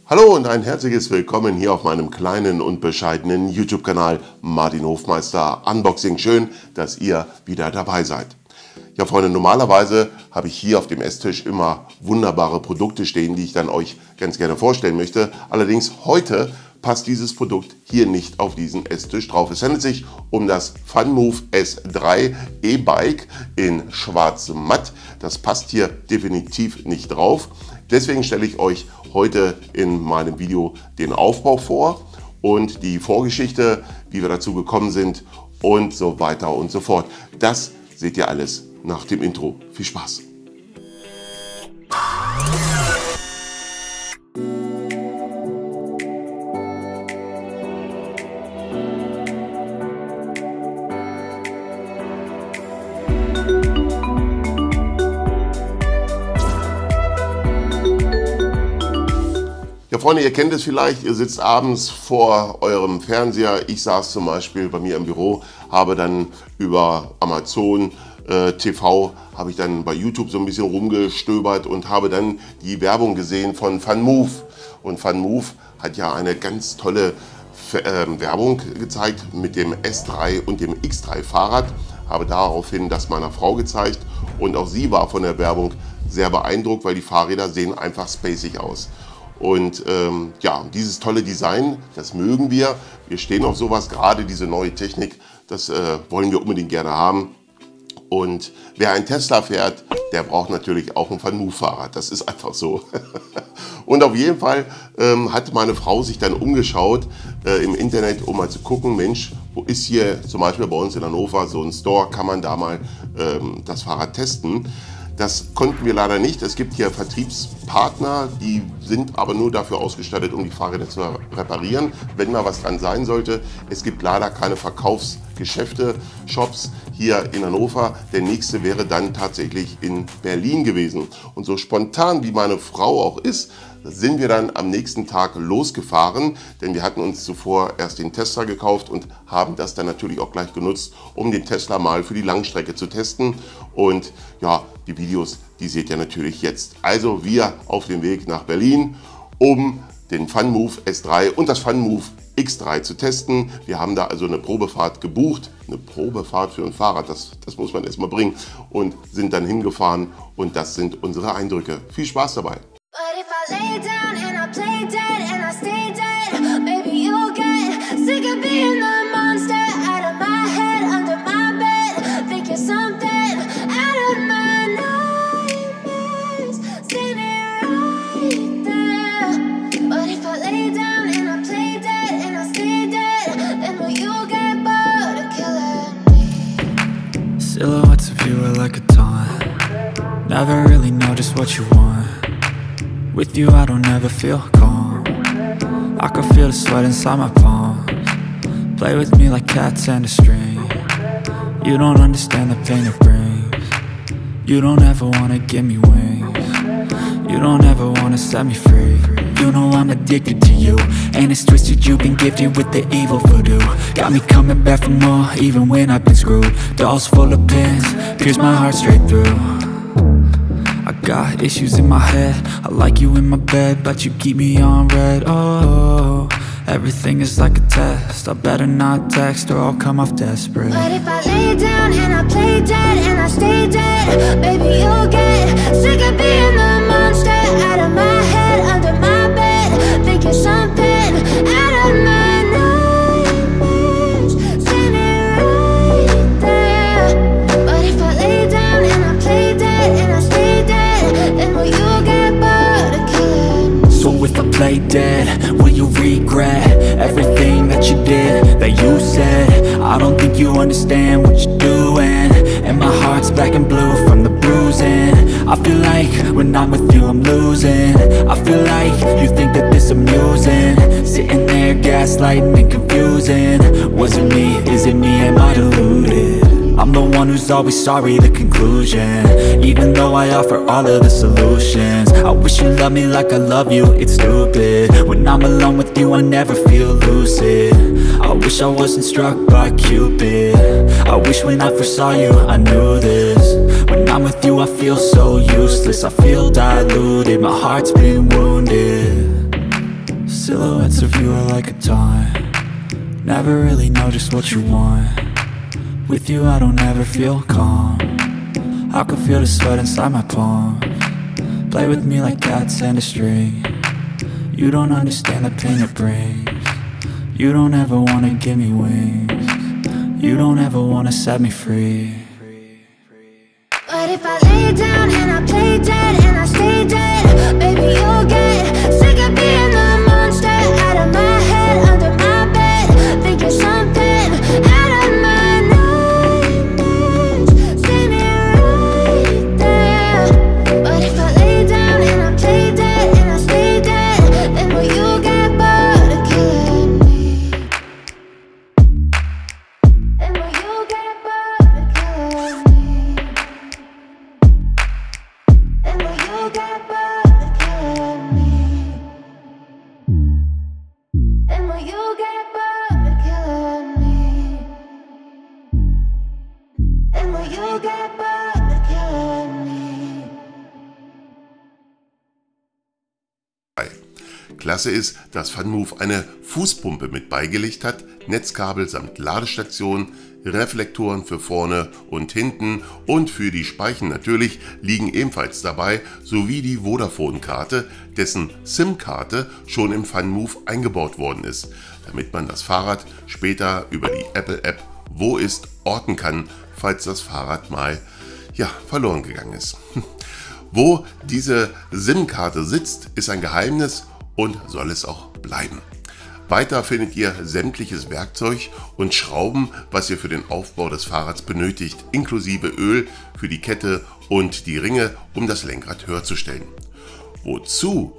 Hallo und ein herzliches Willkommen hier auf meinem kleinen und bescheidenen YouTube-Kanal Martin Hofmeister Unboxing. Schön, dass ihr wieder dabei seid. Ja Freunde, normalerweise habe ich hier auf dem Esstisch immer wunderbare Produkte stehen, die ich dann euch ganz gerne vorstellen möchte. Allerdings heute passt dieses Produkt hier nicht auf diesen Esstisch drauf. Es handelt sich um das Funmove S3 E-Bike in schwarz matt. Das passt hier definitiv nicht drauf. Deswegen stelle ich euch heute in meinem Video den Aufbau vor und die Vorgeschichte, wie wir dazu gekommen sind und so weiter und so fort. Das seht ihr alles nach dem Intro. Viel Spaß! Ja, Freunde, ihr kennt es vielleicht, ihr sitzt abends vor eurem Fernseher. Ich saß zum Beispiel bei mir im Büro, habe dann über Amazon TV, habe ich dann bei YouTube so ein bisschen rumgestöbert und habe dann die Werbung gesehen von Funmove. Und Funmove hat ja eine ganz tolle Werbung gezeigt mit dem S3 und dem X3 Fahrrad. Habe daraufhin das meiner Frau gezeigt und auch sie war von der Werbung sehr beeindruckt, weil die Fahrräder sehen einfach spacig aus. Und ja, dieses tolle Design, das mögen wir. Wir stehen auf sowas, gerade diese neue Technik, das wollen wir unbedingt gerne haben. Und wer ein Tesla fährt, der braucht natürlich auch ein Funmove-Fahrrad. Das ist einfach so. Und auf jeden Fall hat meine Frau sich dann umgeschaut im Internet, um mal zu gucken, Mensch, wo ist hier zum Beispiel bei uns in Hannover so ein Store, kann man da mal das Fahrrad testen. Das konnten wir leider nicht. Es gibt hier Vertriebspartner, die sind aber nur dafür ausgestattet, um die Fahrräder zu reparieren, wenn mal was dran sein sollte. Es gibt leider keine Verkaufsgeschäfte, Shops hier in Hannover. Der nächste wäre dann tatsächlich in Berlin gewesen. Und so spontan wie meine Frau auch ist, sind wir dann am nächsten Tag losgefahren, denn wir hatten uns zuvor erst den Tesla gekauft und haben das dann natürlich auch gleich genutzt, um den Tesla mal für die Langstrecke zu testen. Und ja, die Videos, die seht ihr natürlich jetzt. Also wir auf dem Weg nach Berlin, um den Funmove S3 und das Funmove X3 zu testen. Wir haben da also eine Probefahrt gebucht, eine Probefahrt für ein Fahrrad, das muss man erstmal bringen, und sind dann hingefahren und das sind unsere Eindrücke. Viel Spaß dabei! Lay down and I play dead and I stay dead. Maybe you'll get sick of being the monster out of my head, under my bed. Think you're something out of my nightmares, standing right there. But if I lay down and I play dead and I stay dead, then will you get bored of killing me? Silhouettes of you are like a taunt. Never really know just what you want. With you I don't ever feel calm. I can feel the sweat inside my palms. Play with me like cats and a string. You don't understand the pain it brings. You don't ever wanna give me wings. You don't ever wanna set me free. You know I'm addicted to you, and it's twisted, you've been gifted with the evil voodoo. Got me coming back for more, even when I've been screwed. Dolls full of pins, pierce my heart straight through. I got issues in my head, I like you in my bed, but you keep me on red. Oh, everything is like a test, I better not text or I'll come off desperate. But if I lay down and I play dead and I stay dead, baby you'll get sick of being the monster out of my head, under my bed. Think you're something out of my nightmares, standing right there. But if I lay down and I play dead and I stay dead, then will you get bored of killing me? So if I play dead, will you regret everything that you did, that you said? I don't think you understand what you're doing, and my heart's black and blue from the bruising. I feel like when I'm with you I'm losing. I feel like you think that this amusing, sitting there gaslighting and confusing. Was it me? Is it me? Am I deluded? I'm the one who's always sorry, the conclusion. Even though I offer all of the solutions, I wish you loved me like I love you, it's stupid. When I'm alone with you I never feel lucid. I wish I wasn't struck by Cupid. I wish when I first saw you I knew this. When I'm with you I feel so useless, I feel diluted, my heart's been wounded. Silhouettes of you are like a taunt. Never really know just what you want. With you I don't ever feel calm. I can feel the sweat inside my palms. Play with me like cats and a string. You don't understand the pain it brings. You don't ever wanna give me wings. You don't ever wanna set me free. But if I lay down and I play dead and I stay dead, baby, you'll get sick of being the monster out of my head, under my bed, thinking something out of my nightmares. See me right there. But if I lay down and I play dead and I stay dead, then will you get bored of killing me? Then will you get bored of killing me? And will you get bored of killing me? And will you get bored of killing me? And will you get bored of killing me? Klasse ist, dass FunMove eine Fußpumpe mit beigelegt hat, Netzkabel samt Ladestation, Reflektoren für vorne und hinten und für die Speichen natürlich liegen ebenfalls dabei, sowie die Vodafone-Karte, dessen SIM-Karte schon im FunMove eingebaut worden ist, damit man das Fahrrad später über die Apple-App Wo ist orten kann, falls das Fahrrad mal verloren gegangen ist. Wo diese SIM-Karte sitzt, ist ein Geheimnis und soll es auch bleiben. Weiter findet ihr sämtliches Werkzeug und Schrauben, was ihr für den Aufbau des Fahrrads benötigt, inklusive Öl für die Kette und die Ringe, um das Lenkrad höher zu stellen. Wozu?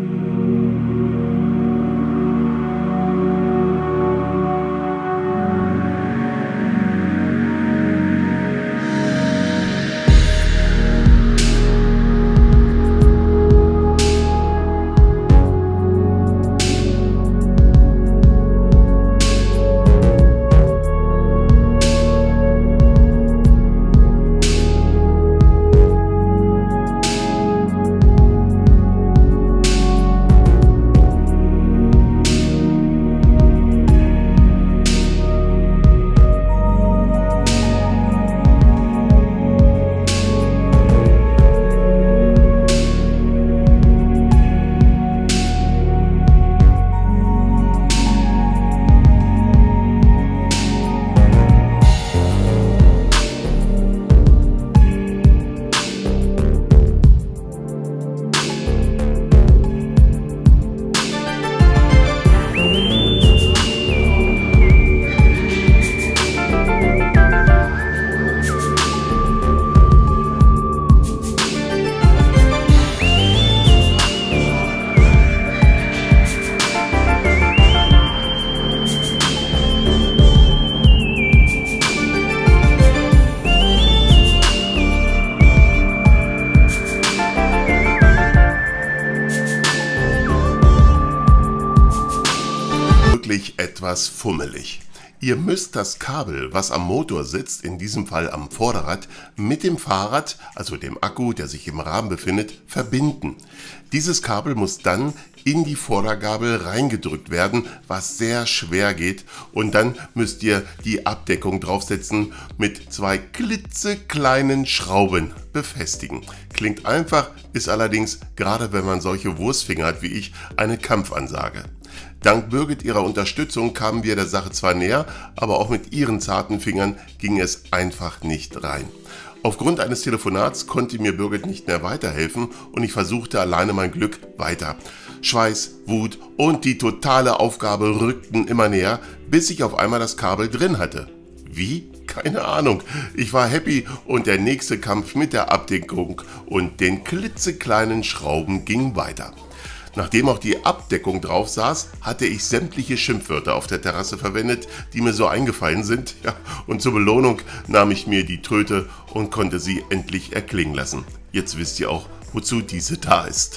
Etwas fummelig. Ihr müsst das Kabel, was am Motor sitzt, in diesem Fall am Vorderrad, mit dem Fahrrad, also dem Akku, der sich im Rahmen befindet, verbinden. Dieses Kabel muss dann in die Vordergabel reingedrückt werden, was sehr schwer geht, und dann müsst ihr die Abdeckung draufsetzen, mit zwei klitzekleinen Schrauben befestigen. Klingt einfach, ist allerdings, gerade wenn man solche Wurstfinger hat wie ich, eine Kampfansage. Dank Birgit ihrer Unterstützung kamen wir der Sache zwar näher, aber auch mit ihren zarten Fingern ging es einfach nicht rein. Aufgrund eines Telefonats konnte mir Birgit nicht mehr weiterhelfen und ich versuchte alleine mein Glück weiter. Schweiß, Wut und die totale Aufgabe rückten immer näher, bis ich auf einmal das Kabel drin hatte. Wie? Keine Ahnung. Ich war happy und der nächste Kampf mit der Abdeckung und den klitzekleinen Schrauben ging weiter. Nachdem auch die Abdeckung drauf saß, hatte ich sämtliche Schimpfwörter auf der Terrasse verwendet, die mir so eingefallen sind. Ja, und zur Belohnung nahm ich mir die Tröte und konnte sie endlich erklingen lassen. Jetzt wisst ihr auch, wozu diese da ist.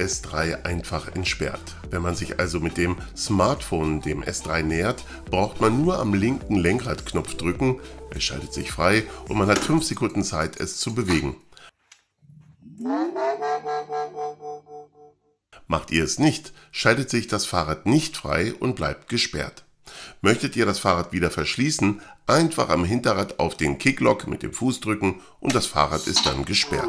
S3 einfach entsperrt. Wenn man sich also mit dem Smartphone dem S3 nähert, braucht man nur am linken Lenkradknopf drücken, er schaltet sich frei und man hat 5 Sekunden Zeit, es zu bewegen. Macht ihr es nicht, schaltet sich das Fahrrad nicht frei und bleibt gesperrt. Möchtet ihr das Fahrrad wieder verschließen, einfach am Hinterrad auf den Kicklock mit dem Fuß drücken und das Fahrrad ist dann gesperrt.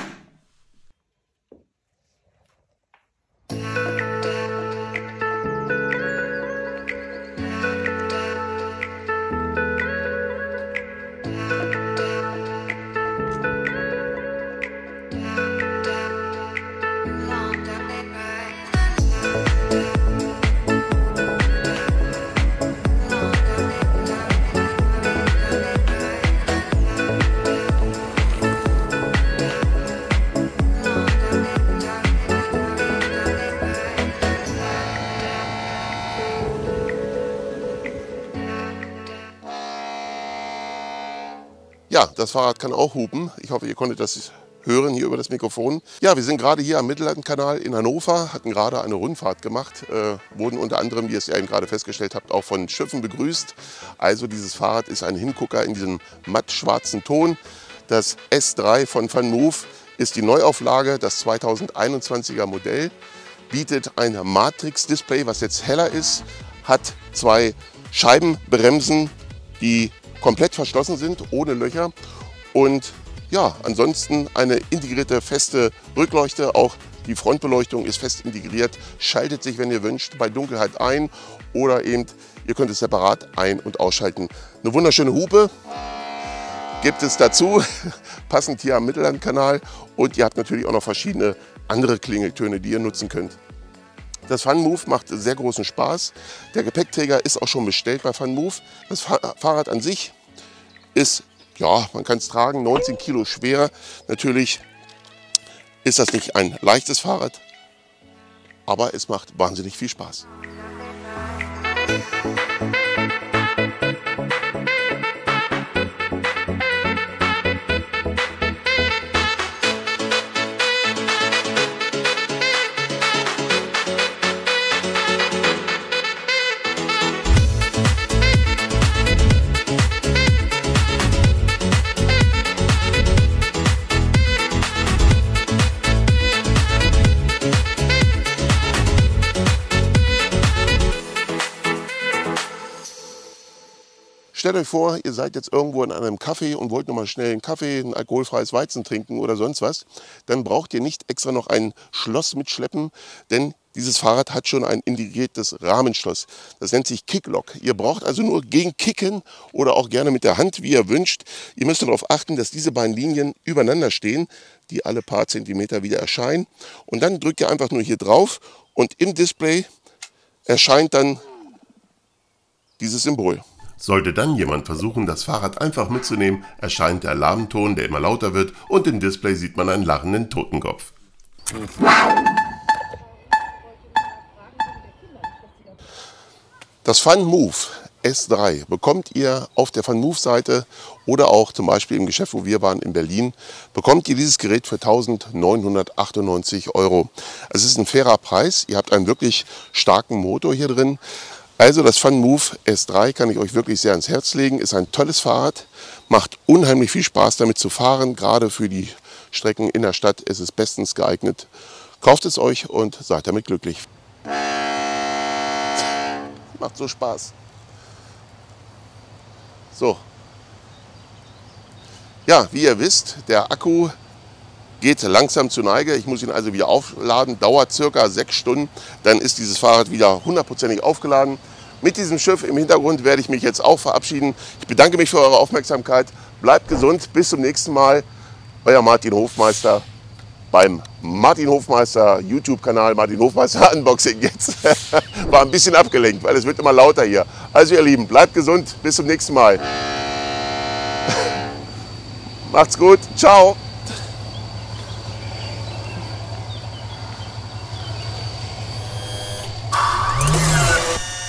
Ja, das Fahrrad kann auch hupen. Ich hoffe, ihr konntet das hören hier über das Mikrofon. Ja, wir sind gerade hier am Mittellandkanal in Hannover, hatten gerade eine Rundfahrt gemacht, wurden unter anderem, wie ihr es ja eben gerade festgestellt habt, auch von Schiffen begrüßt. Also dieses Fahrrad ist ein Hingucker in diesem mattschwarzen Ton. Das S3 von VanMoof ist die Neuauflage, das 2021er Modell, bietet ein Matrix-Display, was jetzt heller ist, hat 2 Scheibenbremsen, die komplett verschlossen sind, ohne Löcher, und ja, ansonsten eine integrierte feste Rückleuchte, auch die Frontbeleuchtung ist fest integriert, schaltet sich, wenn ihr wünscht, bei Dunkelheit ein oder eben, ihr könnt es separat ein- und ausschalten. Eine wunderschöne Hupe gibt es dazu, passend hier am Mittellandkanal, und ihr habt natürlich auch noch verschiedene andere Klingeltöne, die ihr nutzen könnt. Das VanMoof macht sehr großen Spaß. Der Gepäckträger ist auch schon bestellt bei VanMoof. Das Fahrrad an sich ist, ja, man kann es tragen, 19 Kilo schwer. Natürlich ist das nicht ein leichtes Fahrrad, aber es macht wahnsinnig viel Spaß. Stellt euch vor, ihr seid jetzt irgendwo in einem Café und wollt noch mal schnell einen Kaffee, ein alkoholfreies Weizen trinken oder sonst was. Dann braucht ihr nicht extra noch ein Schloss mitschleppen, denn dieses Fahrrad hat schon ein integriertes Rahmenschloss. Das nennt sich Kicklock. Ihr braucht also nur gegen Kicken oder auch gerne mit der Hand, wie ihr wünscht. Ihr müsst darauf achten, dass diese beiden Linien übereinander stehen, die alle paar Zentimeter wieder erscheinen. Und dann drückt ihr einfach nur hier drauf und im Display erscheint dann dieses Symbol. Sollte dann jemand versuchen, das Fahrrad einfach mitzunehmen, erscheint der Alarmton, der immer lauter wird, und im Display sieht man einen lachenden Totenkopf. Das VanMoof S3 bekommt ihr auf der VanMoof-Seite oder auch zum Beispiel im Geschäft, wo wir waren in Berlin, bekommt ihr dieses Gerät für 1.998 €. Es ist ein fairer Preis, ihr habt einen wirklich starken Motor hier drin. Also das VanMoof S3 kann ich euch wirklich sehr ans Herz legen, ist ein tolles Fahrrad, macht unheimlich viel Spaß damit zu fahren, gerade für die Strecken in der Stadt ist es bestens geeignet. Kauft es euch und seid damit glücklich. Macht so Spaß. So. Ja, wie ihr wisst, der Akku geht langsam zur Neige. Ich muss ihn also wieder aufladen, dauert circa 6 Stunden. Dann ist dieses Fahrrad wieder hundertprozentig aufgeladen. Mit diesem Schiff im Hintergrund werde ich mich jetzt auch verabschieden. Ich bedanke mich für eure Aufmerksamkeit. Bleibt gesund, bis zum nächsten Mal. Euer Martin Hofmeister beim Martin Hofmeister YouTube-Kanal, Martin Hofmeister Unboxing jetzt. War ein bisschen abgelenkt, weil es wird immer lauter hier. Also ihr Lieben, bleibt gesund, bis zum nächsten Mal. Macht's gut, ciao.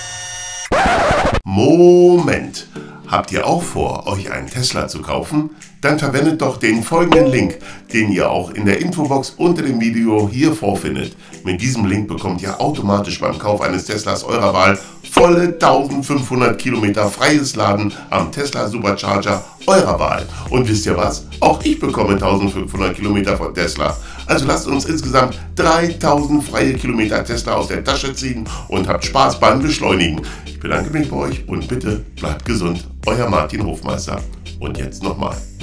Moment, habt ihr auch vor, euch einen Tesla zu kaufen? Dann verwendet doch den folgenden Link, den ihr auch in der Infobox unter dem Video hier vorfindet. Mit diesem Link bekommt ihr automatisch beim Kauf eines Teslas eurer Wahl volle 1500 Kilometer freies Laden am Tesla Supercharger eurer Wahl. Und wisst ihr was? Auch ich bekomme 1500 Kilometer von Tesla. Also lasst uns insgesamt 3000 freie Kilometer Tesla aus der Tasche ziehen und habt Spaß beim Beschleunigen. Ich bedanke mich bei euch und bitte bleibt gesund. Euer Martin Hofmeister. Und jetzt nochmal.